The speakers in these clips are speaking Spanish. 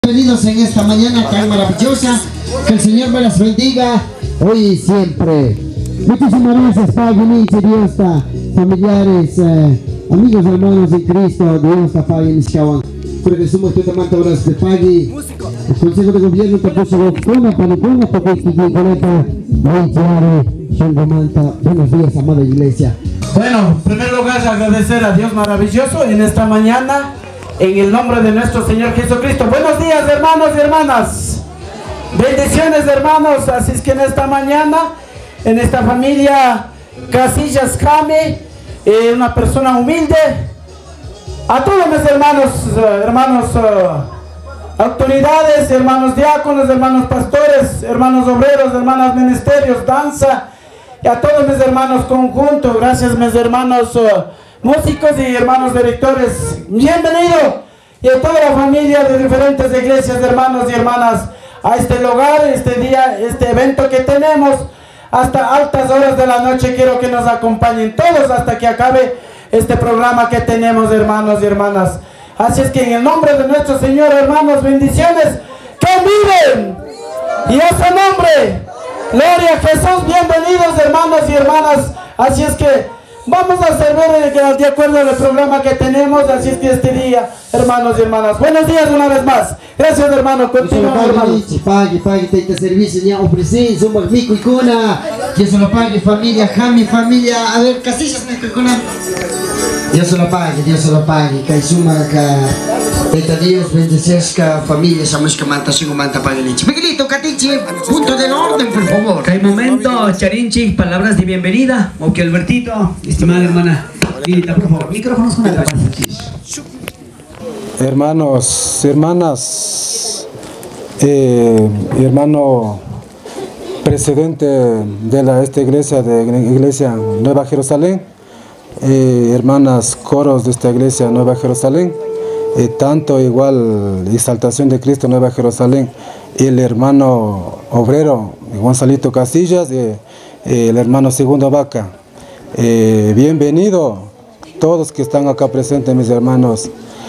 Bienvenidos en esta mañana tan maravillosa. Que el Señor me las bendiga hoy y siempre. Muchísimas gracias, Padre, Dios, familiares, amigos, hermanos de Cristo, Dios, Padre, Nishawan. Presumo que te mando horas de Pagui. El Consejo de Gobierno te puso una para que buenos días, amada iglesia. Bueno, en primer lugar agradecer a Dios maravilloso en esta mañana, en el nombre de nuestro Señor Jesucristo. Buenos días, hermanos y hermanas. Bendiciones, hermanos. Así es que en esta mañana, en esta familia Casillas Jame, una persona humilde, a todos mis hermanos, autoridades, hermanos diáconos, hermanos pastores, hermanos obreros, hermanas ministerios, danza, y a todos mis hermanos conjuntos, gracias mis hermanos músicos y hermanos directores, bienvenido, y a toda la familia de diferentes iglesias, hermanos y hermanas, a este lugar, este día, este evento que tenemos, hasta altas horas de la noche. Quiero que nos acompañen todos hasta que acabe este programa que tenemos, hermanos y hermanas. Así es que en el nombre de nuestro Señor, hermanos, bendiciones, que viven, y a su nombre, gloria a Jesús. Bienvenidos, hermanos y hermanas. Así es que vamos a servir de acuerdo al programa que tenemos. Así es que este día, hermanos y hermanas, buenos días una vez más. Gracias, hermano. Continuamos, hermanos. Pague, te servicio ya ofrecí, somos Mico y Cuna. Que se lo pague, familia, Jami, familia. A ver, Casillas, Mico y Cuna. Dios se lo pague, que suma, que Dios bendecesca, familia, somos que manta, sigo manta, pague leche. Miguelito, Catiche, punto del orden, por favor. Hay momento, Charinchi, palabras de bienvenida. Ok, Albertito, estimada hermana, Lilita, por favor. Micrófonos con la hermanos, hermanas, hermano presidente de esta iglesia, Iglesia Nueva Jerusalén, hermanas coros de esta iglesia Nueva Jerusalén, tanto igual Exaltación de Cristo Nueva Jerusalén, y el hermano obrero Gonzalito Casillas, el hermano Segundo Vaca. Bienvenido todos que están acá presentes, mis hermanos.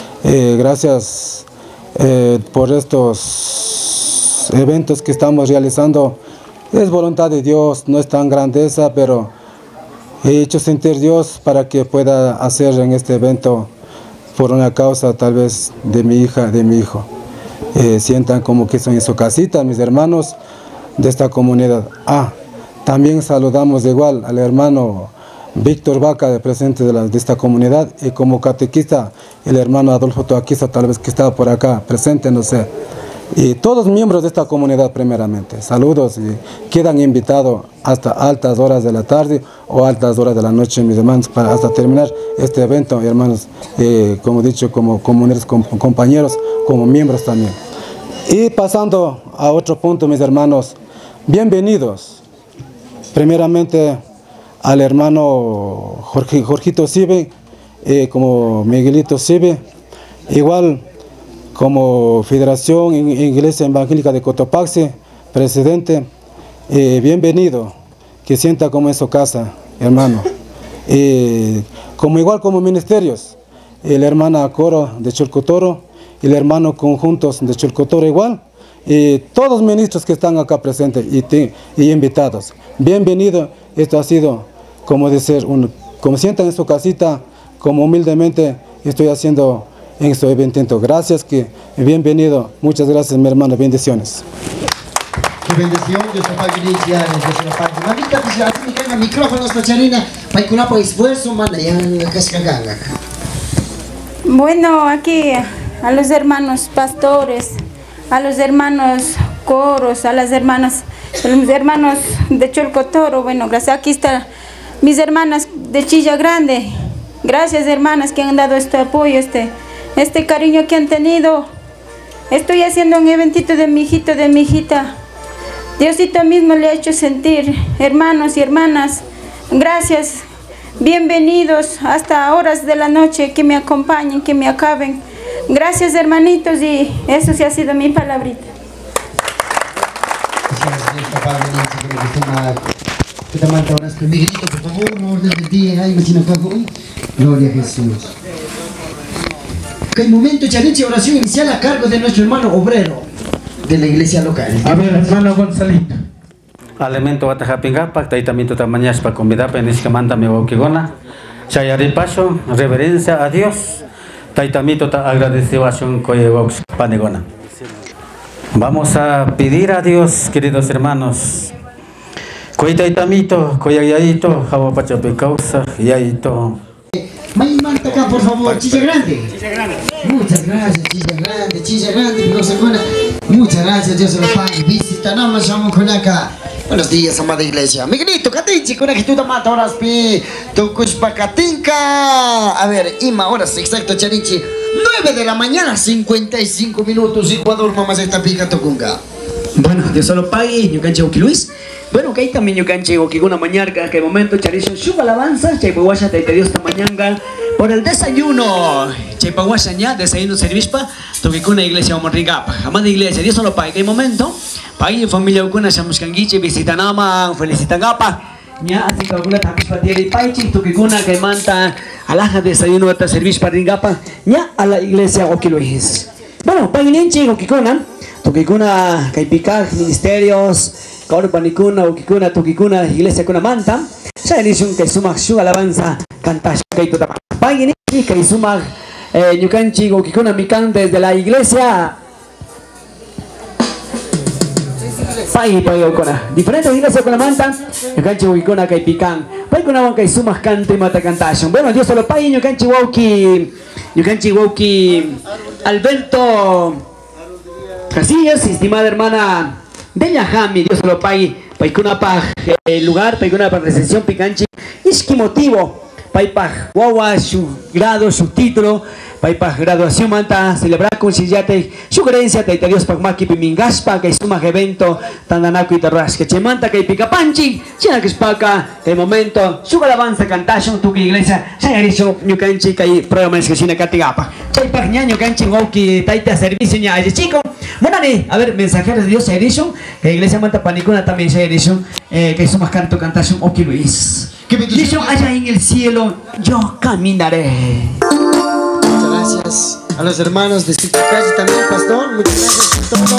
Gracias por estos eventos que estamos realizando. Es voluntad de Dios, no es tan grandeza, pero he hecho sentir Dios para que pueda hacer en este evento por una causa tal vez de mi hija, de mi hijo. Sientan como que son en su casita, mis hermanos de esta comunidad. También saludamos igual al hermano Víctor Vaca, de presente de esta comunidad, y como catequista el hermano Adolfo Toaquiza, tal vez que estaba por acá presente, no sé. Y todos miembros de esta comunidad primeramente, saludos, y quedan invitados hasta altas horas de la tarde o altas horas de la noche, mis hermanos, para hasta terminar este evento, hermanos, como he dicho, como comuneros, como compañeros, como miembros también. Y pasando a otro punto, mis hermanos, bienvenidos primeramente al hermano Jorgito Sibe, como Miguelito Sibe, igual como Federación Iglesia Evangélica de Cotopaxi, presidente, bienvenido, que sienta como en su casa, hermano. Como igual como ministerios, el hermano Coro de Cholcotoro, el hermano Conjuntos de Cholcotoro igual, todos los ministros que están acá presentes y invitados. Bienvenido, esto ha sido como decir, como sientan en su casita, como humildemente estoy haciendo en este evento. Gracias, que bienvenido. Muchas gracias, mi hermano. Bendiciones. Qué bendición, Dios te pague iniciales, Dios te pague. Mamita, pues así me caen micrófonos, Pacharina, para que no esfuerzo, manda ya cascaganga. Bueno, aquí a los hermanos pastores, a los hermanos coros, a las hermanas, los hermanos de Cholcotoro, bueno, gracias. Aquí están mis hermanas de Chilla Grande. Gracias, hermanas, que han dado este apoyo, este cariño que han tenido. Estoy haciendo un eventito de mi hijito, de mi hijita. Diosito mismo le ha hecho sentir, hermanos y hermanas. Gracias, bienvenidos hasta horas de la noche, que me acompañen, que me acaben. Gracias, hermanitos, y eso sí ha sido mi palabrita. Gloria a Jesús. que el momento Charinchi, oración inicial a cargo de nuestro hermano obrero de la iglesia local. A ver, hermano Gonzalito. Alimento Watajapingapak, Taitamito Tamañaspa, convidapa en Iscamanta Mewauquigona, Chayaripacho, reverencia a Dios, Taitamito ta agradecimiento Coyewaux Panegona. Vamos a pedir a Dios, queridos hermanos, Coitaitamito, Coyayayito, Jawapachape causa, Yayito. May manta acá, por favor, Chilla Grande. Muchas gracias, Chilla Grande, mi hermana. Muchas gracias, Dios se lo pague. Visita, no más vamos con acá. Buenos días, amada iglesia. Miguelito, Catinchi, con aquí tú te matas, horas, pi. Tu Catinca. A ver, Ima, horas, exacto, Charinchi. 9 de la mañana, 55 minutos. Ecuador, mamá, se está pica Tocunga. Bueno, Dios solo pague, yo canche Oki Luis. Bueno, que ahí también yo canche Oki una mañana, que momento Charisho suba alabanza, Chaypaguasha te Dios esta mañana por el desayuno. Chaypaguasha ya, desayuno servispa, toque con una iglesia vamos rigapa. Amada iglesia, Dios solo pague, que momento, pague familia Ukuna, Shamuskangiche, visitan ama, felicitan gapa. Ya, así que alguna tapis para tierra y paichi, toque con una que manta, alaja desayuno hasta servispa rigapa, ya a la iglesia Oki Luis. Bueno, pague nenche Oki Kuna. Tukikuna, Kaipikaj, ministerios, Kaurupanikuna, Ukikuna, Tukikuna, iglesia kuna manta. Ya inician que sumak shuga alabanza, cantash, Kaitotapa. Pagini, que sumak, Yukanchi, Ukikuna, Mikan desde la iglesia. Pagi, Ukuna. Diferentes iglesias con la manta, Yukanchi, Ukikuna, Kaipikan. Pagina, Wankai sumak cante, mata cantation. Bueno, Dios solo pagi, Yukanchi, Wauki, Alberto. Casillas, estimada hermana Delia Jami, Dios se lo pague, paikuna pa lugar, paikuna pa recepción picanchi, isqui motivo, paipaj guagua, su grado, su título, paipaj graduación manta, celebrar con sillate, su creencia, taita Dios pagmaki pimingaspa, que suma evento, tandanaco y tarras, que chemanta, que picapanchi, china que espaca, que momento, su alabanza, cantación, tu que iglesia, sayarizo, ñucanchi, que hay programas que china catigapa, chaipaj ñaño canchi, ngauki, taita servicio ña, chico. Bueno, a ver, mensajeros de Dios, Edition, Iglesia Manta Panicuna también, Edition, que somos canto, cantación, Oki Luis. Dice, allá en el cielo, yo caminaré. Muchas gracias a los hermanos de City Calle también, pastor. Muchas gracias por todo.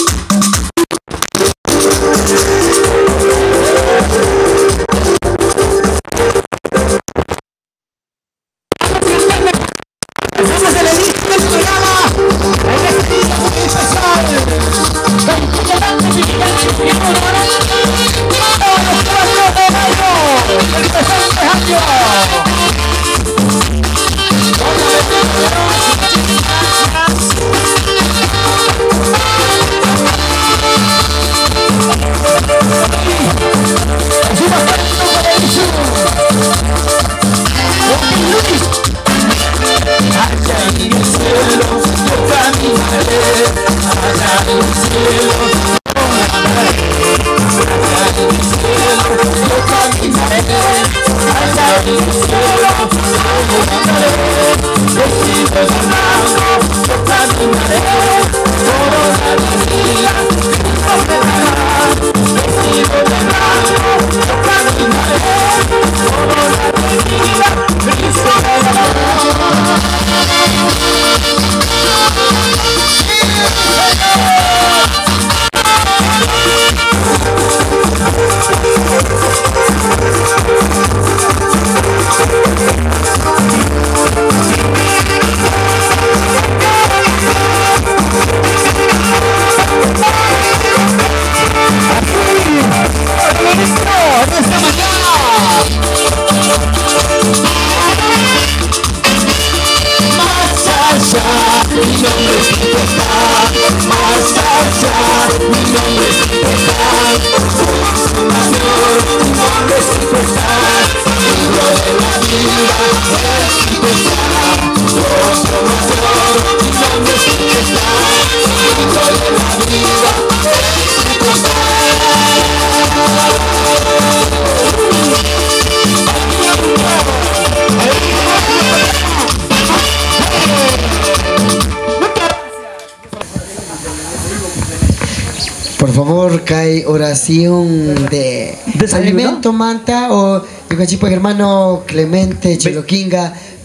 Por favor, cae oración de alimento manta o yo cachipo hermano Clemente Chiloquinga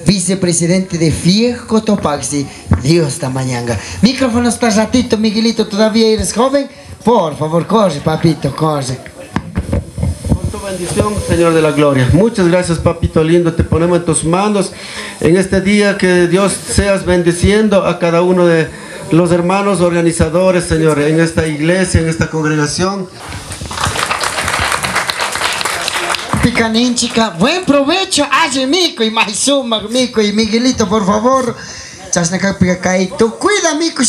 vicepresidente de FIEG Cotopaxi, Dios Tamañanga. Micrófono está ratito, Miguelito, todavía eres joven. Por favor, corre, papito, corre. Con tu bendición, Señor de la Gloria. Muchas gracias, papito lindo. Te ponemos en tus manos en este día. Que Dios seas bendiciendo a cada uno de los hermanos organizadores, Señor, en esta iglesia, en esta congregación. Picanín, chica, buen provecho. Ay, Mico y Maizuma, Mico y Miguelito, por favor. Cuida, Mico,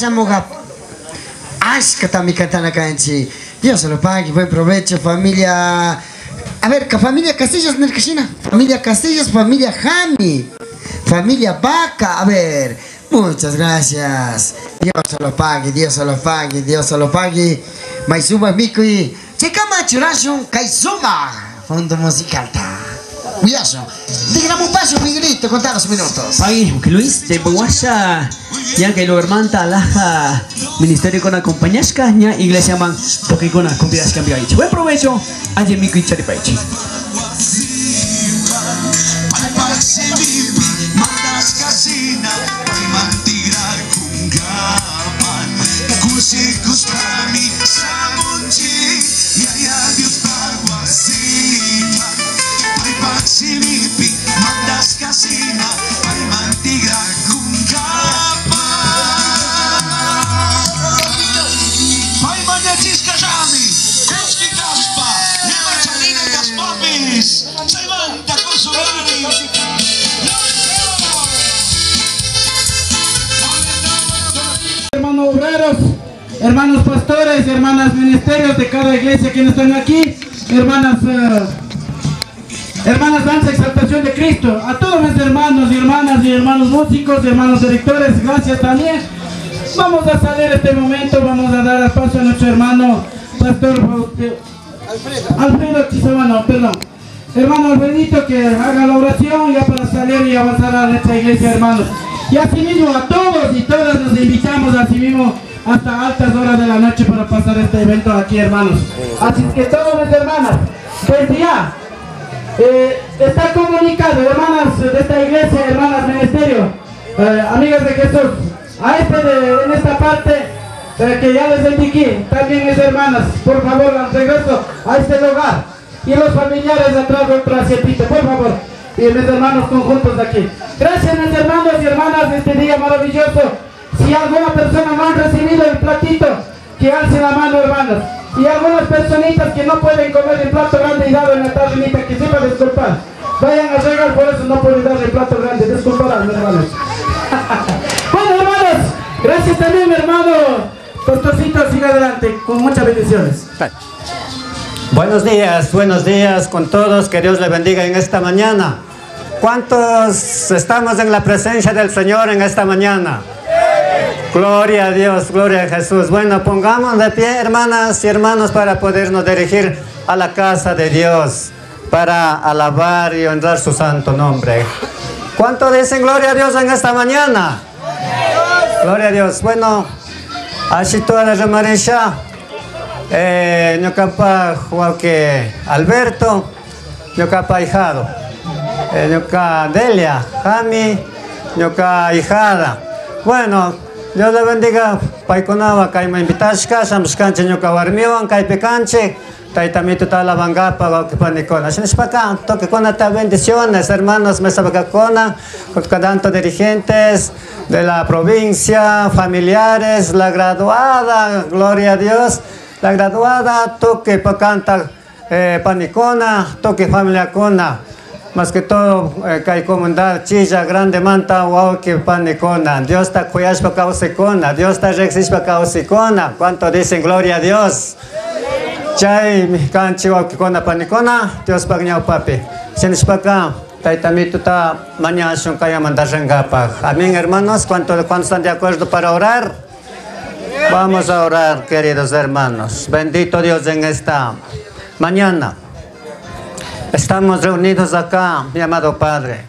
Dios se lo pague, buen provecho, familia. A ver, familia Castillos, familia Castillos, familia Jami, familia Vaca, a ver, muchas gracias. Dios se lo pague, Dios se lo pague, Dios se lo pague. Maizuma, Mico y Checama Churashun, Kaizuma. Fondo musical. Cuidado. Digamos un paso, Miguelito, contanos minutos. Ay, que Luis, de Boguasha, ya que lo hermanta la ministerio con acompañasca, ya iglesia man, porque con acompañas cambio ahí. Buen provecho, ayer mi cuichari paichi. Hermanos obreros, hermanos pastores, hermanas ministerios de cada iglesia que están aquí, hermanas danza exaltación de Cristo, a todos mis hermanos y hermanos músicos, hermanos directores, gracias también. Vamos a salir este momento, vamos a dar paso a nuestro hermano pastor Alfredo Chisabano, perdón. Hermano Alfredito, que haga la oración ya para salir y avanzar a nuestra iglesia, hermanos. Y asimismo a todos y todas nos invitamos asimismo hasta altas horas de la noche para pasar este evento aquí, hermanos. Así que todos mis hermanas, desde ya está comunicado, hermanas de esta iglesia, hermanas ministerio, amigas de Jesús, en esta parte que ya les indiqué, también mis hermanas, por favor, al regreso a este lugar, y los familiares atrás otro asientito, por favor, y mis hermanos conjuntos de aquí. Gracias, mis hermanos y hermanas de este día maravilloso. Si alguna persona no ha recibido el platito, que alce la mano, hermanos. Y algunas personitas que no pueden comer el plato grande y dado en la tardinita, que sepa disculpar. Vayan a llegar, por eso no pueden dar el plato grande. Disculparán, mis hermanos. Bueno, hermanos, gracias también, mi hermano. Pastorcito, siga adelante, con muchas bendiciones. Buenos días con todos. Que Dios les bendiga en esta mañana. ¿Cuántos estamos en la presencia del Señor en esta mañana? Gloria a Dios, gloria a Jesús. Bueno, pongamos de pie, hermanas y hermanos, para podernos dirigir a la casa de Dios, para alabar y honrar su santo nombre. ¿Cuánto dicen gloria a Dios en esta mañana? Gloria a Dios. Bueno, así toda la remarisha, yo capa Joaquín Alberto, yo capa hijado, yo capa Delia, Jami, yo capa hijada. Bueno, Dios le bendiga. Paikonava, Kaima invitashka, Shamskanche, Nyoka Warmiwan, Kaipekanche, Taitamito Talabangapa, Panicona. Shinishpaka, toque con esta bendiciones, hermanos, Mesabacacona, Cotanto dirigentes de la provincia, familiares, la graduada, gloria a Dios, la graduada, toque Pacanta, Panicona, toque familia Cona. Más que todo, que hay comunidad chilla, grande manta, wow, que panicona. Dios está cuyash para causicona. Dios está rexis para causicona. ¿Cuánto dicen gloria a Dios? Chay, mi canchi, wow, que cona panicona. Dios pagñao papi. Sinis para acá. Taitamito ta mañana son kaya mandarangapa. Amén, hermanos. ¿Cuánto están de acuerdo para orar? Vamos a orar, queridos hermanos. Bendito Dios en esta mañana. Estamos reunidos acá, mi amado Padre.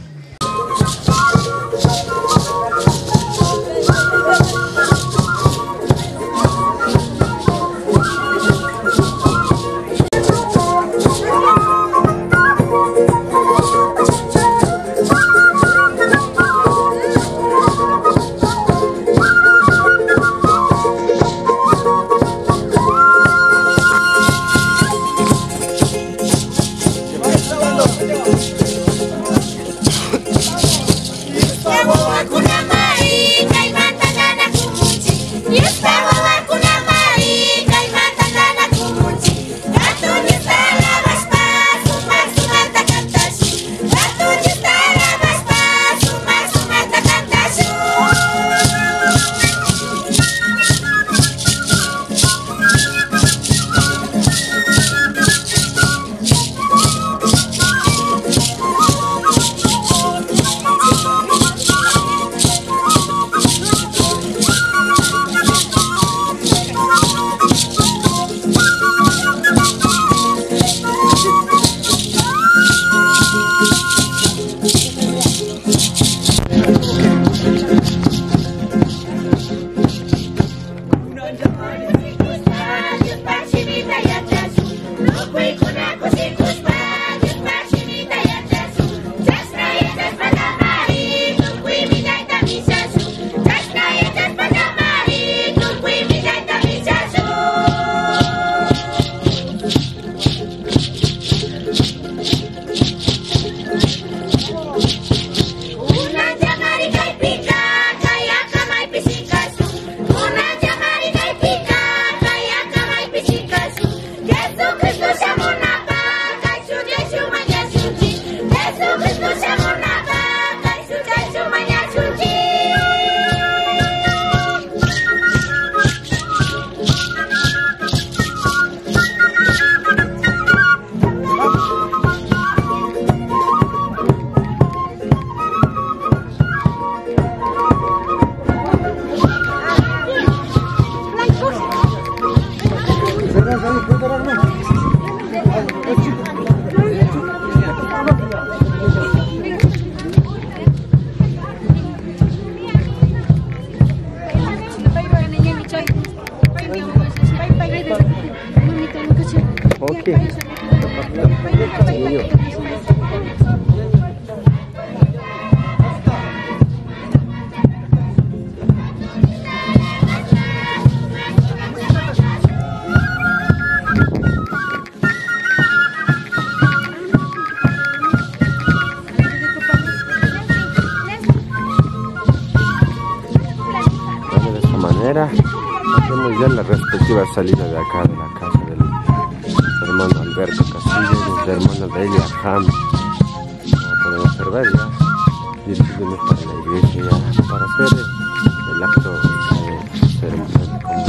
Hacemos ya la respectiva salida de acá de la casa del hermano Alberto Castillo y del hermano Delia Ham. Como pueden observar, ya dirigimos para la iglesia ya para hacer el acto ceremonial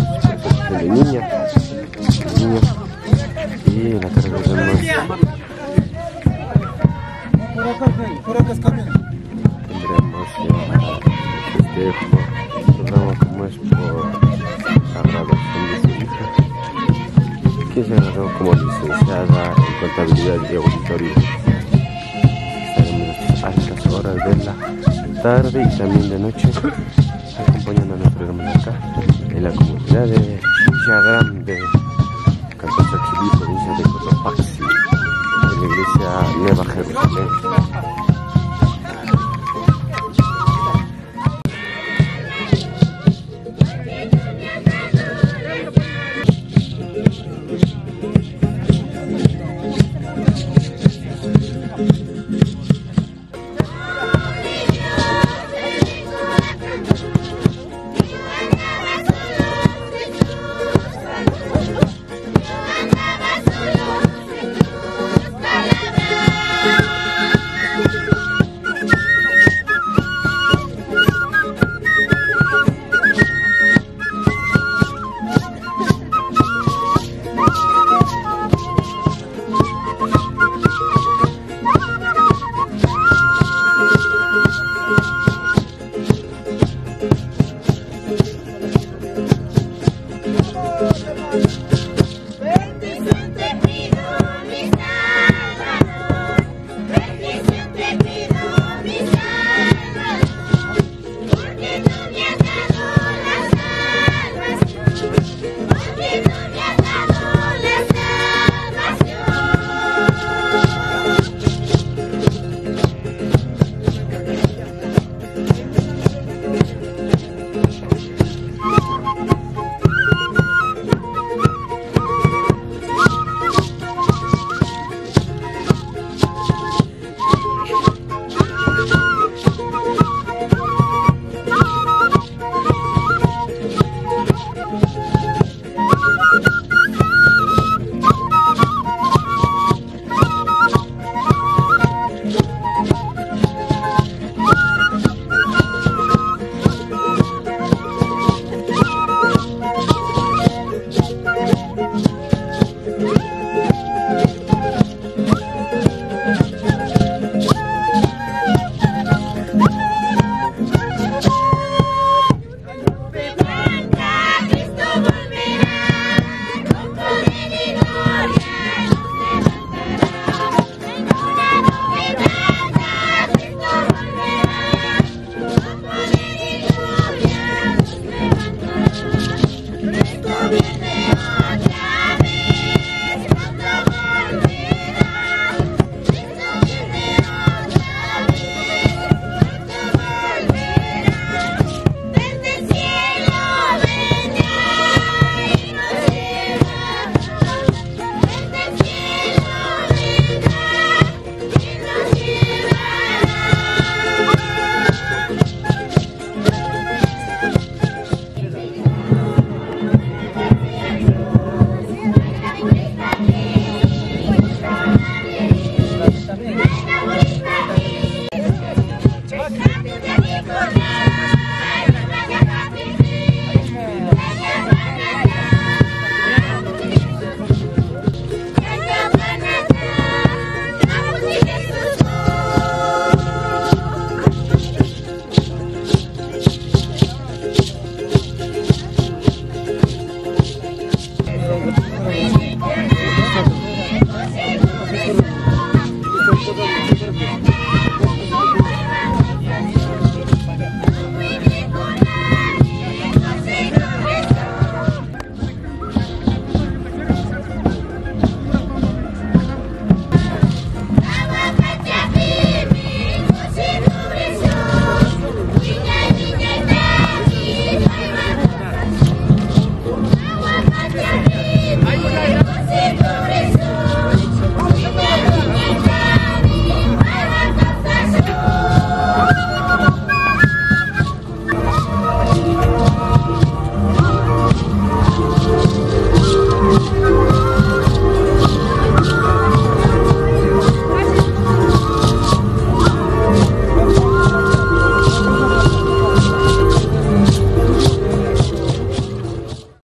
como de niños y la tarde vemos tendremos ya festejo. Como es por la graduación de su hija, que se graduó como licenciada en contabilidad y auditoría. Estaremos a altas horas de la tarde y también de noche acompañando a nuestro hermano acá en la comunidad de Villagrán de Cantosaquilí, provincia de Cotopaxi, en la iglesia Nueva Jerusalén.